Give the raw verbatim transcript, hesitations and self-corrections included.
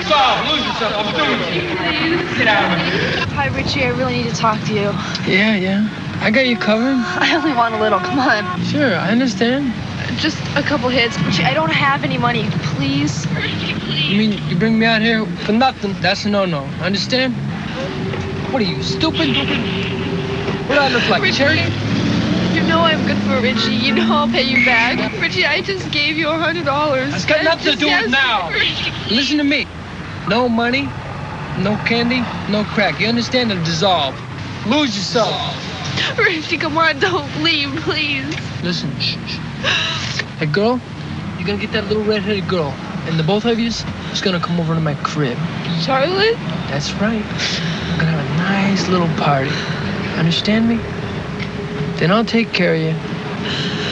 yourself. Lose yourself. I'm doing it to you. Please. Get out of here. Hi, Richie. I really need to talk to you. Yeah, yeah. I got you covered. I only want a little. Come on. Sure, I understand. Just a couple hits. Richie, I don't have any money. Please. You mean you bring me out here for nothing? That's a no-no. Understand? What are you, stupid? What do I look like, Richie, cherry? you know I'm good for Richie. You know I'll pay you back. Richie, I just gave you a hundred dollars. It's got nothing to do yes. with now. Listen to me. No money, no candy, no crack. You understand? It'll dissolve. Lose yourself. Richie, come on, don't leave, please. Listen, shh, shh. Hey, girl, you're gonna get that little red-headed girl, and the both of yous is gonna come over to my crib. Charlotte? That's right. I'm gonna have a nice little party. Understand me? Then I'll take care of you.